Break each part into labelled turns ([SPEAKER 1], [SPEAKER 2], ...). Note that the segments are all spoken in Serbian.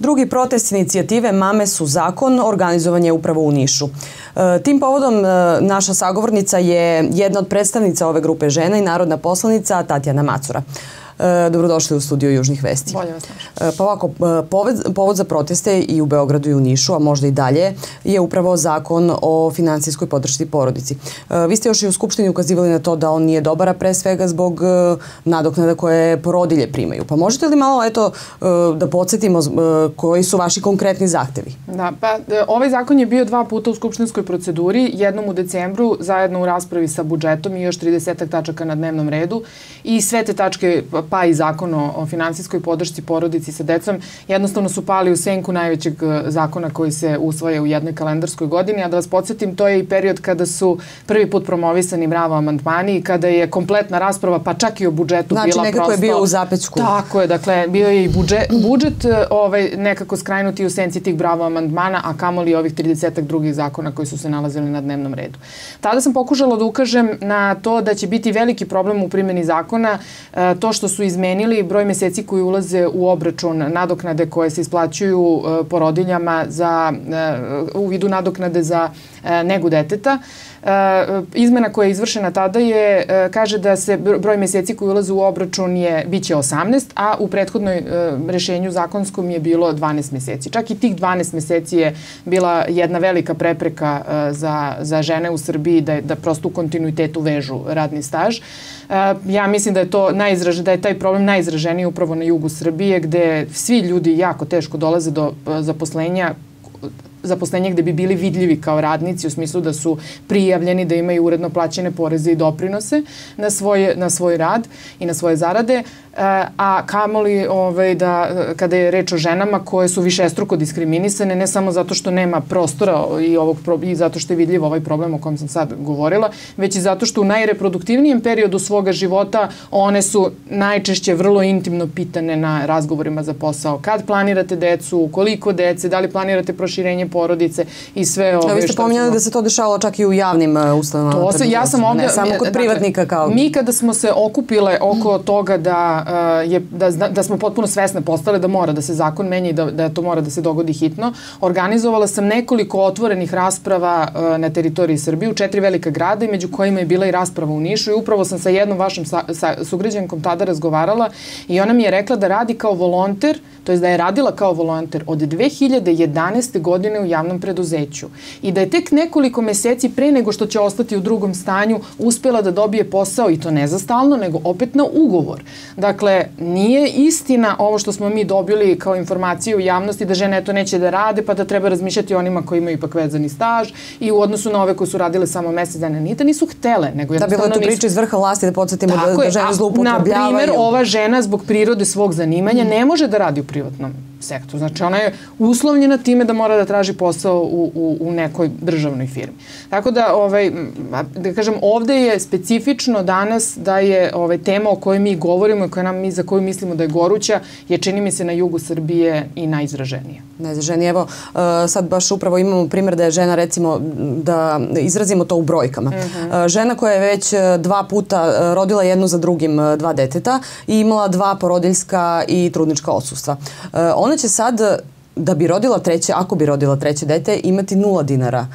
[SPEAKER 1] Drugi protest inicijative Mame su zakon organizovan je upravo u Nišu. Tim povodom naša sagovornica je jedna od predstavnica ove grupe žena i narodna poslanica Tatjana Macura. Dobrodošli u studiju Južnih vesti.
[SPEAKER 2] Bolje vas našli.
[SPEAKER 1] Pa ovako, povod za proteste i u Beogradu i u Nišu, a možda i dalje, je upravo zakon o finansijskoj podršci porodici. Vi ste još i u Skupštini ukazivali na to da on nije dobar, a pre svega zbog nadoknada koje porodilje primaju. Pa možete li malo da podsjetimo koji su vaši konkretni zahtevi?
[SPEAKER 2] Da, pa ovaj zakon je bio 2 puta u skupštinskoj proceduri, jednom u decembru, zajedno u raspravi sa budžetom i još 30 tačaka na dnevnom redu i sve te tačke pa i zakon o finansijskoj podršci porodici sa decom jednostavno su pali u senku najvećeg zakona koji se usvaja u jednoj kalendarskoj godini, a da vas podsjetim, to je i period kada su prvi put promovisani Mravo amandmani i kada je kompletna rasprava, pa čak i o budžetu bila prosto...
[SPEAKER 1] Znači, nekako je bio u zapećku.
[SPEAKER 2] Tako je, dakle, bio je i budžet nekako skrajnuti u senci tih Bravo amandmana, a kamoli ovih 30 drugih zakona koji su se nalazili na dnevnom redu. Tada sam pokušala da ukažem na to da će biti veliki problem u primjeni zakona, to što su izmenili broj meseci koji ulaze u obračun nadoknade koje se isplaćuju porodiljama u vidu nadoknade za negu deteta. Izmena koja je izvršena tada kaže da se broj meseci koji ulaze u obračun biće 18, a u prethodnoj rešenju zakonskom je bilo 12 meseci. Čak i tih 12 meseci je bila jedna velika prepreka za žene u Srbiji da prosto u kontinuitetu vežu radni staž. Ja mislim da je taj problem najizraženiji upravo na jugu Srbije, gde svi ljudi jako teško dolaze do zaposlenja gde bi bili vidljivi kao radnici u smislu da su prijavljeni, da imaju uredno plaćene poreze i doprinose na svoj rad i na svoje zarade, a kamoli kada je reč o ženama koje su višestruko diskriminisane, ne samo zato što nema prostora i zato što je vidljiv ovaj problem o kojem sam sad govorila, već i zato što u najreproduktivnijem periodu svoga života one su najčešće vrlo intimno pitane na razgovorima za posao. Kad planirate decu, koliko dece, da li planirate proširenje porodice i sve ove...
[SPEAKER 1] Vi ste pominjali da se to dešavalo čak i u javnim ustanovama.
[SPEAKER 2] Ne
[SPEAKER 1] samo kod privatnika kao...
[SPEAKER 2] Mi kada smo se okupile oko toga da smo potpuno svesne postale da mora da se zakon menja i da to mora da se dogodi hitno, organizovala sam nekoliko otvorenih rasprava na teritoriji Srbije u 4 velika grada i među kojima je bila i rasprava u Nišu i upravo sam sa jednom vašom sugrađankom tada razgovarala i ona mi je rekla da radi kao volonter, to je da je radila kao volonter od 2011. godine u javnom preduzeću i da je tek nekoliko meseci pre nego što će ostati u drugom stanju uspela da dobije posao i to ne za stalno, nego opet na ugovor. Dakle, nije istina ovo što smo mi dobili kao informaciju u javnosti da žene to neće da rade pa da treba razmišljati o onima koji imaju ipak vezani staž i u odnosu na ove koje su radile samo mesec dana. Nije da nisu htele, nego jednostavno nisu.
[SPEAKER 1] Da, bilo je tu priča iz vrha vlasti da podsjetimo da žene zloupotrebljavaju.
[SPEAKER 2] Na primer, ova žena zbog prirode svog zanimanja ne može da radi u privatnom sektoru. Znači, ona je uslovljena time da mora da traži posao u nekoj državnoj firmi. Tako da, da kažem, ovde je specifično danas da je tema o kojoj mi govorimo i za koju mislimo da je goruća, je čini mi se na jugu Srbije i najizraženija.
[SPEAKER 1] Najizraženija. Evo, sad baš upravo imamo primjer da je žena, recimo, da izrazimo to u brojkama. Žena koja je već 2 puta rodila jednu za drugim 2 deteta i imala 2 porodiljska i trudnička odsustva. Ona će sad, da bi rodila treće, ako bi rodila treće dete, imati 0 dinara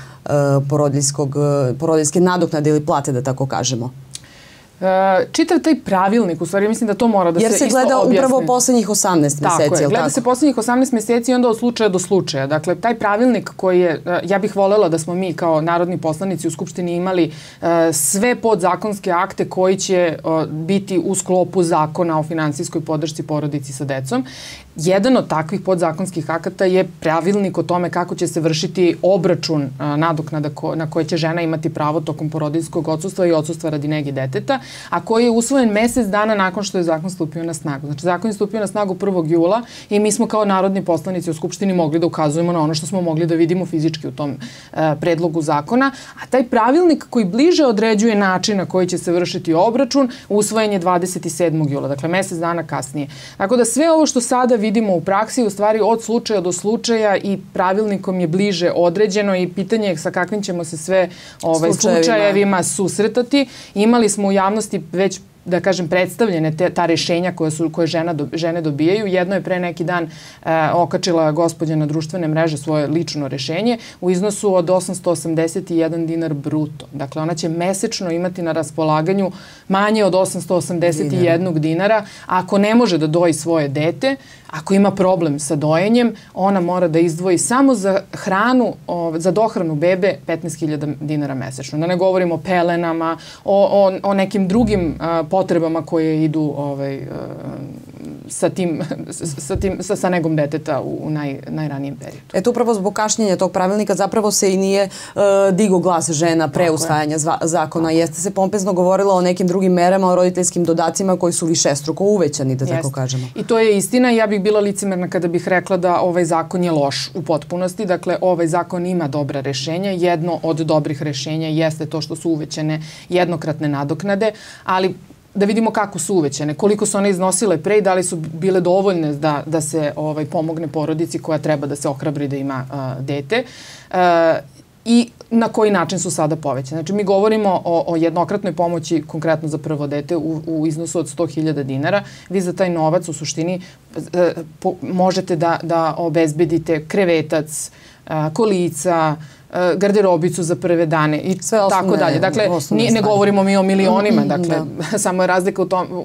[SPEAKER 1] porodiljske nadoknade ili plate, da tako kažemo.
[SPEAKER 2] Čitav taj pravilnik, u stvari mislim da to mora da se isto objasni.
[SPEAKER 1] Jer se gleda upravo poslednjih 18 meseci,
[SPEAKER 2] tako je, gleda se poslednjih 18 meseci i onda od slučaja do slučaja. Dakle, taj pravilnik koji je, ja bih voljela da smo mi kao narodni poslanici u Skupštini imali sve podzakonske akte koji će biti u sklopu zakona o finansijskoj podršci porodici sa decom. Jedan od takvih podzakonskih akata je pravilnik o tome kako će se vršiti obračun nadoknada na koje će žena imati pravo tokom porodiljskog odsustva i odsustva radi nege deteta, a koji je usvojen mesec dana nakon što je zakon stupio na snagu. Znači, zakon je stupio na snagu 1. jula i mi smo kao narodni poslanici u Skupštini mogli da ukazujemo na ono što smo mogli da vidimo fizički u tom predlogu zakona, a taj pravilnik koji bliže određuje način na koji će se vršiti obračun usvojen je 27. jula, dakle mesec dana kasnije. Tako da sve ovo što sada vidimo u praksi, u stvari od slučaja do slučaja i pravilnikom je bliže određeno i pitanje je sa kakvim ćemo se sve slučajevima susretati. Imali smo u javnosti već da kažem, predstavljene ta rešenja koje žene dobijaju. Jedno je pre neki dan okačila gospođa na društvene mreže svoje lično rešenje u iznosu od 881 dinar bruto. Dakle, ona će mesečno imati na raspolaganju manje od 881 dinara. Ako ne može da doji svoje dete, ako ima problem sa dojenjem, ona mora da izdvoji samo za hranu, za dohranu bebe 15.000 dinara mesečno. Da ne govorimo o pelenama, o nekim drugim potrebama koje idu sa negom deteta u najranijem periodu.
[SPEAKER 1] Eto, upravo zbog kašnjenja tog pravilnika zapravo se i nije digo glas žena pre usvajanja zakona. Jeste se pompezno govorilo o nekim drugim merama, o roditeljskim dodacima koji su višestruko uvećani, da tako kažemo.
[SPEAKER 2] I to je istina. Ja bih bila licemerna kada bih rekla da ovaj zakon je loš u potpunosti. Dakle, ovaj zakon ima dobra rešenja. Jedno od dobrih rešenja jeste to što su uvećane jednokratne nadoknade, ali da vidimo kako su uvećane, koliko su one iznosile pre i da li su bile dovoljne da se pomogne porodici koja treba da se ohrabri da ima dete i na koji način su sada povećane. Znači, mi govorimo o jednokratnoj pomoći konkretno za prvo dete u iznosu od 100.000 dinara. Vi za taj novac u suštini možete da obezbedite krevetac, kolica, garderobicu za prve dane i tako dalje. Dakle, ne govorimo mi o milionima, dakle, samo je razlika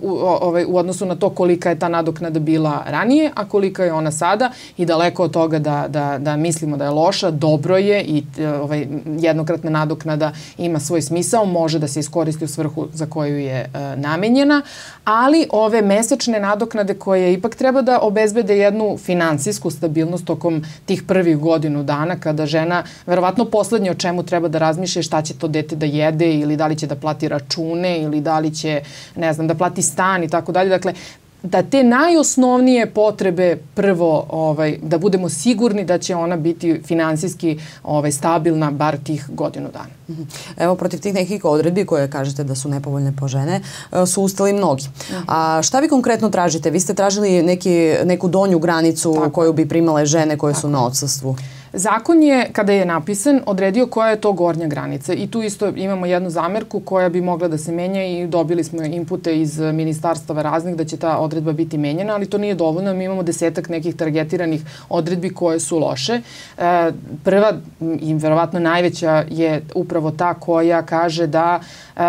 [SPEAKER 2] u odnosu na to kolika je ta nadoknada bila ranije, a kolika je ona sada i daleko od toga da mislimo da je loša, dobro je i jednokratna nadoknada ima svoj smisao, može da se iskoristi u svrhu za koju je namenjena, ali ove mesečne nadoknade koje ipak treba da obezbede jednu finansijsku stabilnost tokom tih prvih godinu dana kada žena verovatno poslednje o čemu treba da razmišlja šta će to dete da jede ili da li će da plati račune ili da li će, ne znam, da plati stan i tako dalje. Dakle, da te najosnovnije potrebe prvo, da budemo sigurni da će ona biti finansijski stabilna bar tih godinu dana.
[SPEAKER 1] Evo, protiv tih nekih odredbi koje kažete da su nepovoljne po žene, su ustali mnogi. A šta vi konkretno tražite? Vi ste tražili neku donju granicu koju bi primale žene koje su na odsustvu.
[SPEAKER 2] Zakon je, kada je napisan, odredio koja je to gornja granica i tu isto imamo jednu zamerku koja bi mogla da se menja i dobili smo inpute iz ministarstava raznih da će ta odredba biti menjena, ali to nije dovoljno. Mi imamo 10-ak nekih targetiranih odredbi koje su loše. Prva i verovatno najveća je upravo ta koja kaže da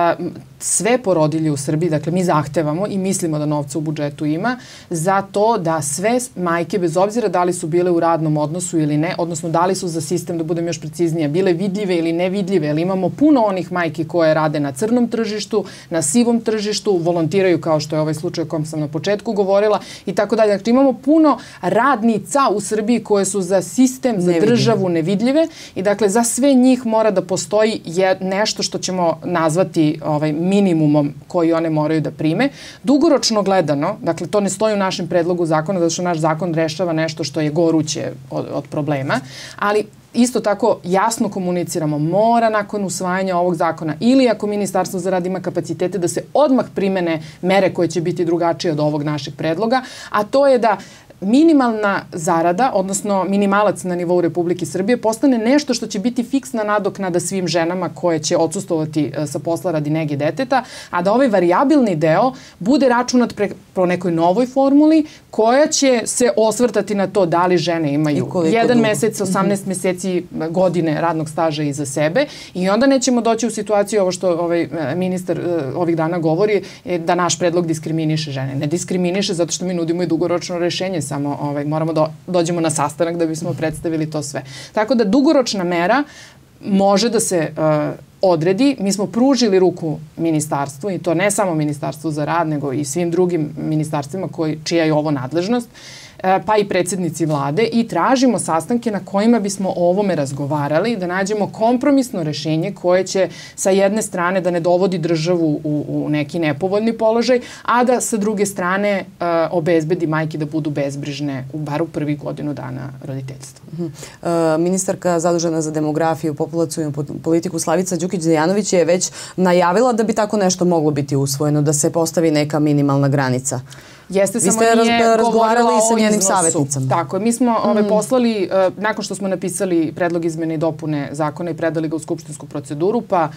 [SPEAKER 2] sve porodilje u Srbiji, dakle mi zahtevamo i mislimo da novca u budžetu ima, za to da sve majke, bez obzira da li su bile u radnom odnosu ili ne, odnosno da li su za sistem, da budem još preciznija, bile vidljive ili nevidljive, ali imamo puno onih majki koje rade na crnom tržištu, na sivom tržištu, volontiraju kao što je ovaj slučaj o kom sam na početku govorila i tako dalje. Dakle, imamo puno radnica u Srbiji koje su za sistem, za državu nevidljive i dakle za sve njih mora da postoji nešto što ćemo nazvati minimumom koji one moraju da prime. Dugoročno gledano, dakle to ne stoji u našem predlogu zakona, zato što naš zakon rešava nešto što je goruće od problema, ali isto tako jasno komuniciramo, mora nakon usvajanja ovog zakona ili ako Ministarstvo za rad ima kapacitete da se odmah primene mere koje će biti drugačije od ovog našeg predloga, a to je da minimalna zarada, odnosno minimalac na nivou Republike Srbije, postane nešto što će biti fiksna nadoknada svim ženama koje će odsustovati sa posla radi nege deteta, a da ovaj varijabilni deo bude računat po nekoj novoj formuli koja će se osvrtati na to da li žene imaju 1 mesec, 18 meseci, godine radnog staža iza sebe i onda nećemo doći u situaciju, ovo što ministar ovih dana govori, da naš predlog diskriminiše žene. Ne diskriminiše zato što mi nudimo i dugoročno rešenje, samo moramo da dođemo na sastanak da bismo predstavili to sve. Tako da dugoročna mera može da se odredi. Mi smo pružili ruku ministarstvu i to ne samo Ministarstvu za rad, nego i svim drugim ministarstvima čija je ovo nadležnost, pa i predsjednici vlade i tražimo sastanke na kojima bismo o ovome razgovarali, da nađemo kompromisno rešenje koje će sa jedne strane da ne dovodi državu u neki nepovoljni položaj, a da sa druge strane obezbedi majke da budu bezbrižne bar u prvih godinu dana roditeljstva.
[SPEAKER 1] Ministarka zadužena za demografiju, populacionu politiku Slavica Đukić-Dejanović je već najavila da bi tako nešto moglo biti usvojeno, da se postavi neka minimalna granica.
[SPEAKER 2] Jeste,
[SPEAKER 1] Vi
[SPEAKER 2] samo
[SPEAKER 1] ste
[SPEAKER 2] nije
[SPEAKER 1] razgovarali
[SPEAKER 2] govorila
[SPEAKER 1] sa
[SPEAKER 2] o
[SPEAKER 1] njenim
[SPEAKER 2] iznosu.
[SPEAKER 1] savjetnicama.
[SPEAKER 2] Tako je. Mi smo poslali, nakon što smo napisali predlog izmene i dopune zakona i predali ga u skupštinsku proceduru, pa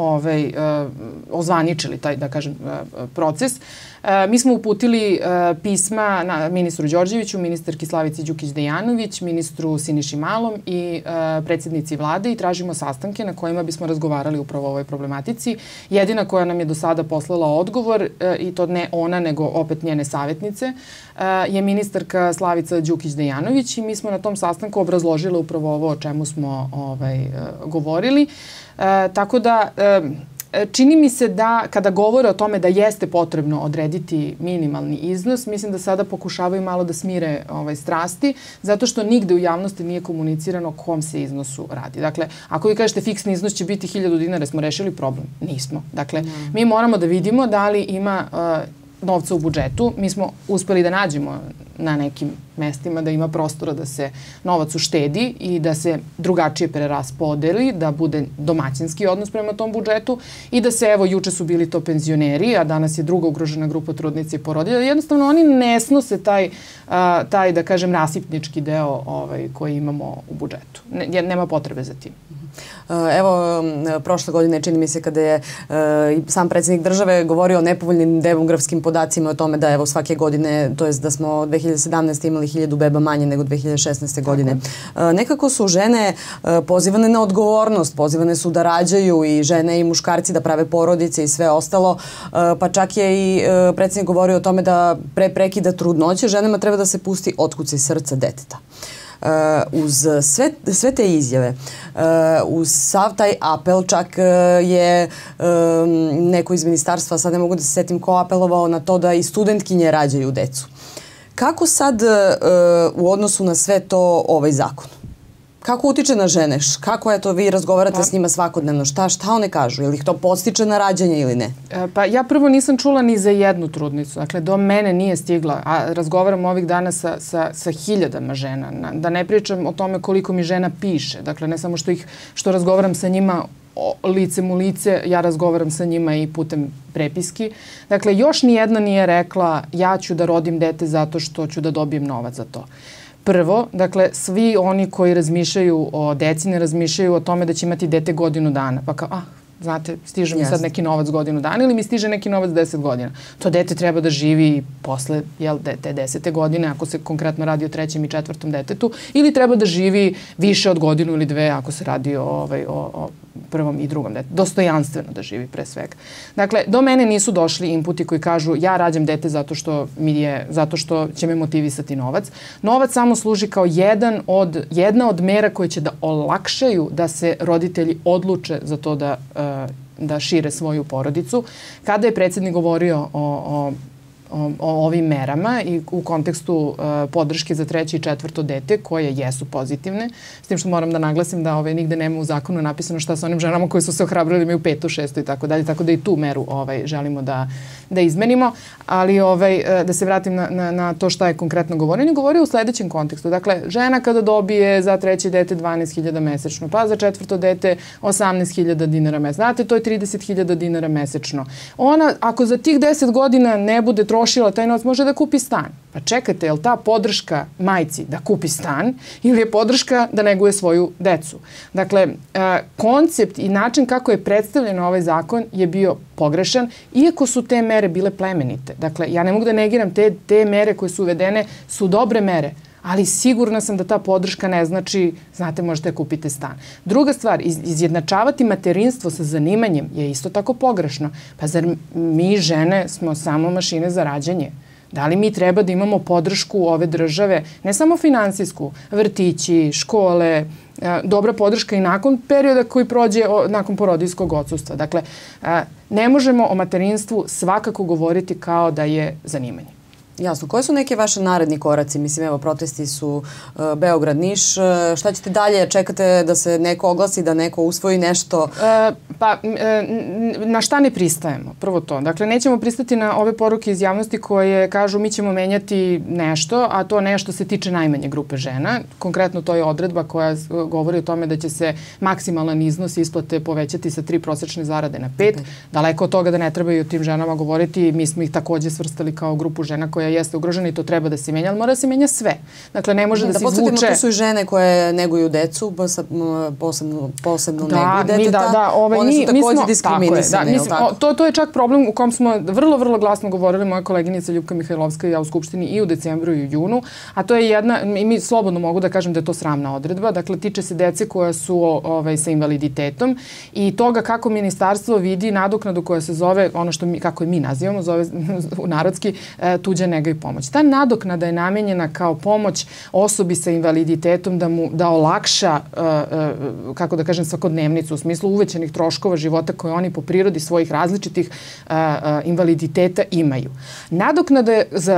[SPEAKER 2] ozvaničili taj, da kažem, proces. Mi smo uputili pisma na ministru Đorđeviću, ministarki Slavici Đukić-Dejanović, ministru Siniši Malom i predsjednici vlade i tražimo sastanke na kojima bismo razgovarali upravo o ovoj problematici. Jedina koja nam je do sada poslala odgovor, i to ne ona, nego opet njene savjetnice, je ministarka Slavica Đukić-Dejanović i mi smo na tom sastanku obrazložili upravo ovo o čemu smo govorili. Tako da čini mi se da kada govore o tome da jeste potrebno odrediti minimalni iznos, mislim da sada pokušavaju malo da smire strasti, zato što nigde u javnosti nije komunicirano o kom se iznosu radi. Dakle, ako vi kažete fiksni iznos će biti 1000 dinara, smo rešili problem? Nismo. Dakle, mi moramo da vidimo da li ima novca u budžetu. Mi smo uspeli da nađemo na nekim mestima da ima prostora da se novac uštedi i da se drugačije preraspodeli, da bude domaćinski odnos prema tom budžetu i da se, evo, juče su bili to penzioneri, a danas je druga ugrožena grupa trudnica i porodilja. Jednostavno, oni ne snose taj, da kažem, rasipnički deo koji imamo u budžetu. Nema potrebe za tim.
[SPEAKER 1] Evo, prošle godine, čini mi se, kada je sam predsjednik države govorio o nepovoljnim demografskim podacima, o tome da evo svake godine, to jest da smo 2017. imali 1000 beba manje nego 2016. godine. Nekako su žene pozivane na odgovornost, pozivane su da rađaju i žene i muškarci da prave porodice i sve ostalo, pa čak je i predsjednik govorio o tome da pre prekida trudnoće ženama treba da se pusti otkucaj srca deteta. Uz sve te izjave, uz sav taj apel, čak je neko iz ministarstva, sad ne mogu da se setim ko apelovao na to da i studentkinje rađaju decu. Kako sad u odnosu na sve to ovaj zakon? Kako utiče na žene? Kako je to, vi razgovarate s njima svakodnevno? Šta one kažu? Je li ih to podstiče na rađanje ili ne?
[SPEAKER 2] Pa ja prvo nisam čula ni za jednu trudnicu. Dakle, do mene nije stigla. A razgovaram ovih dana sa hiljadama žena. Da ne pričam o tome koliko mi žena piše. Dakle, ne samo što razgovaram sa njima licem u lice, ja razgovaram sa njima i putem prepiski. Dakle, još ni jedna nije rekla ja ću da rodim dete zato što ću da dobijem novac za to. Prvo, dakle, svi oni koji razmišljaju o deci ne razmišljaju o tome da će imati dete godinu dana. Pa kao, znate, stiže mi sad neki novac godinu dana ili mi stiže neki novac 10 godina. To dete treba da živi posle te 10. godine, ako se konkretno radi o 3. i 4. detetu, ili treba da živi više od godinu ili dve ako se radi o 1. i 2. detetu. Dostojanstveno da živi pre svega. Dakle, do mene nisu došli inputi koji kažu ja rađam dete zato što će me motivisati novac. Novac samo služi kao jedna od mera koje će da olakšaju da se roditelji odluče za to da šire svoju porodicu. Kada je predsjednik govorio o ovim merama i u kontekstu podrške za 3. i 4. dete, koje jesu pozitivne, s tim što moram da naglasim da nigde nema u zakonu napisano šta sa onim ženama koje su se ohrabrili imaju 5., 6. i tako dalje, tako da i tu meru želimo da izmenimo, ali da se vratim na to šta je konkretno govorio. On govorio u sledećem kontekstu. Dakle, žena kada dobije za 3. dete 12.000 mesečno, pa za 4. dete 18.000 dinara mesečno. Znate, to je 30.000 dinara mesečno. Ona, ako za tih 10 godina ne bude trošila taj novac, može da kupi stan. Pa čekajte, je li ta podrška majci da kupi stan ili je podrška da neguje svoju decu? Dakle, koncept i način kako je predstavljen ovaj zakon je bio pogrešan, iako su te mere bile plemenite. Dakle, ja ne mogu da negiram te mere koje su uvedene su dobre mere, ali sigurna sam da ta podrška ne znači, znate, možete da kupite stan. Druga stvar, izjednačavati materinstvo sa zanimanjem je isto tako pogrešno. Pa zar mi žene smo samo mašine za rađanje? Da li mi treba da imamo podršku ove države, ne samo finansijsku, vrtići, škole, dobra podrška i nakon perioda koji prođe nakon porodiljskog odsustva. Dakle, ne možemo o materinstvu svakako govoriti kao da je zanimanje.
[SPEAKER 1] Jasno. Koje su neke vaše naredni koraci? Mislim, evo, protesti su Beograd, Niš. Šta ćete dalje? Čekate da se neko oglasi, da neko usvoji nešto?
[SPEAKER 2] Pa, na šta ne pristajemo? Prvo to. Dakle, nećemo pristati na ove poruke iz javnosti koje kažu mi ćemo menjati nešto, a to nešto se tiče najmanje grupe žena. Konkretno, to je odredba koja govori o tome da će se maksimalan iznos isplate povećati sa 3 prosečne zarade na 5. Daleko od toga da ne trebaju o tim ženama govoriti. Mi smo ih takođe svrstali kao grupu žena koje koja jeste ugrožena i to treba da se menja, ali mora da se menja sve. Dakle, ne može da se izvuče...
[SPEAKER 1] Da podsjetimo, tu su i žene koje neguju decu, posebno neguju deteta. One su takođe diskriminisane, je li tako?
[SPEAKER 2] To je čak problem u kom smo vrlo, vrlo glasno govorili moja koleginica Ljupka Mihajlovska i ja u Skupštini i u decembru i u junu, a to je jedna, i mi slobodno mogu da kažem da je to sramna odredba, dakle, tiče se dece koja su sa invaliditetom i toga kako ministarstvo vidi nadoknadu koja se zove, ono što mi, kako je mi nazivamo, zove u narodski, tuđa nega i pomoć. Ta nadoknada je namenjena kao pomoć osobi sa invaliditetom da olakša, kako da kažem, svakodnevnicu u smislu uvećanih troškova života koje oni po prirodi svojih različitih invaliditeta imaju. Nadoknada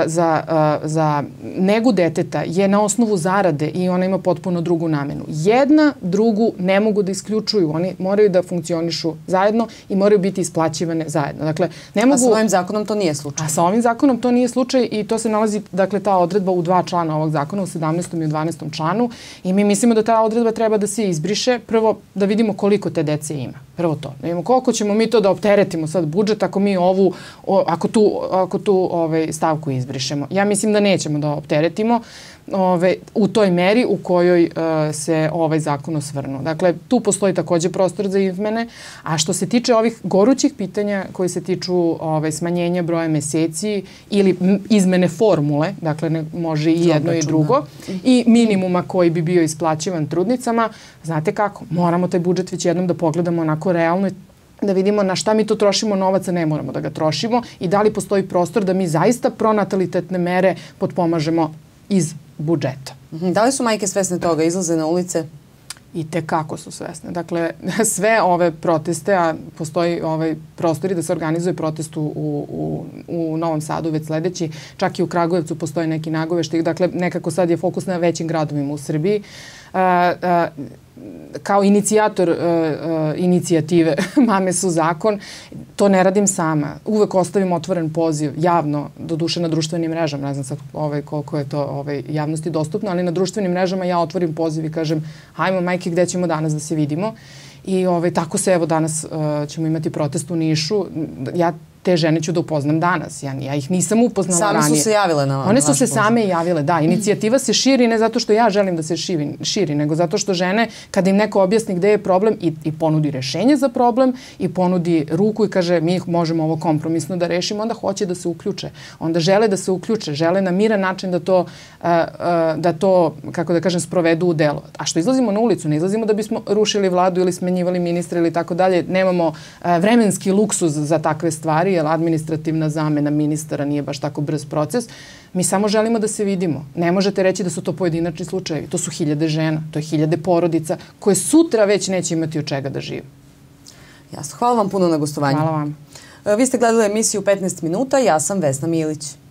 [SPEAKER 2] za negu deteta je na osnovu zarade i ona ima potpuno drugu namenu. Jedna drugu ne mogu da isključuju. Oni moraju da funkcionišu zajedno i moraju biti isplaćivane zajedno. Dakle, ne mogu...
[SPEAKER 1] A sa ovim zakonom to nije slučaj?
[SPEAKER 2] A sa ovim zakonom to nije slučaj i to se nalazi, dakle, ta odredba u 2 člana ovog zakona, u 17. i u 12. članu i mi mislimo da ta odredba treba da se izbriše. Prvo, da vidimo koliko te dece ima. Prvo to. Da vidimo koliko ćemo mi to da opteretimo sad budžet ako mi ako tu stavku izbrišemo. Ja mislim da nećemo da opteretimo u toj meri u kojoj se ovaj zakon osvrnu. Dakle, tu postoji takođe prostor za izmene, a što se tiče ovih gorućih pitanja koji se tiču smanjenja broja meseci ili izmene formule, dakle, može i jedno i drugo, i minimuma koji bi bio isplaćivan trudnicama, znate kako, moramo taj budžet već jednom da pogledamo onako realno, da vidimo na šta mi to trošimo novaca, ne moramo da ga trošimo i da li postoji prostor da mi zaista pronatalitetne mere potpomažemo iz budžeta.
[SPEAKER 1] Da li su majke svesne toga, izlaze na ulice?
[SPEAKER 2] I tekako su svesne. Dakle, sve ove proteste, a postoji prostori da se organizuje protest u Novom Sadu već sledeći, čak i u Kragujevcu postoji neki nagoveštaj. Dakle, nekako sad je fokus na većim gradovima u Srbiji. Kao inicijator inicijative Mame su zakon, to ne radim sama. Uvek ostavim otvoren poziv, javno, doduše na društvenim mrežama, ne znam sad koliko je to javnosti dostupno, ali na društvenim mrežama ja otvorim poziv i kažem, hajmo majke, gde ćemo danas da se vidimo. I tako se, evo danas ćemo imati protest u Nišu. Ja te žene ću da upoznam danas. Ja ih nisam upoznala ranije.
[SPEAKER 1] Same su se javile na vaš poziv.
[SPEAKER 2] One su se same javile, da. Inicijativa se širi ne zato što ja želim da se širi, nego zato što žene, kada im neko objasni gde je problem i ponudi rešenje za problem i ponudi ruku i kaže mi možemo ovo kompromisno da rešimo, onda hoće da se uključe. Onda žele da se uključe, žele na miran način da to, kako da kažem, sprovedu u delo. A što izlazimo na ulicu? Ne izlazimo da bismo rušili vladu ili smenjivali ministra ili tako dalje. Nemamo vremenski luksuz za takve stvari, jer administrativna zamena ministara nije baš tako brz proces. Mi samo želimo da se vidimo. Ne možete reći da su to pojedinačni slučajevi. To su 1000 žena, to je 1000 porodica koje sutra već neće imati od čega da žive.
[SPEAKER 1] Jasno. Hvala vam puno na gostovanju.
[SPEAKER 2] Hvala vam.
[SPEAKER 1] Vi ste gledali emisiju 15 minuta. Ja sam Vesna Milić.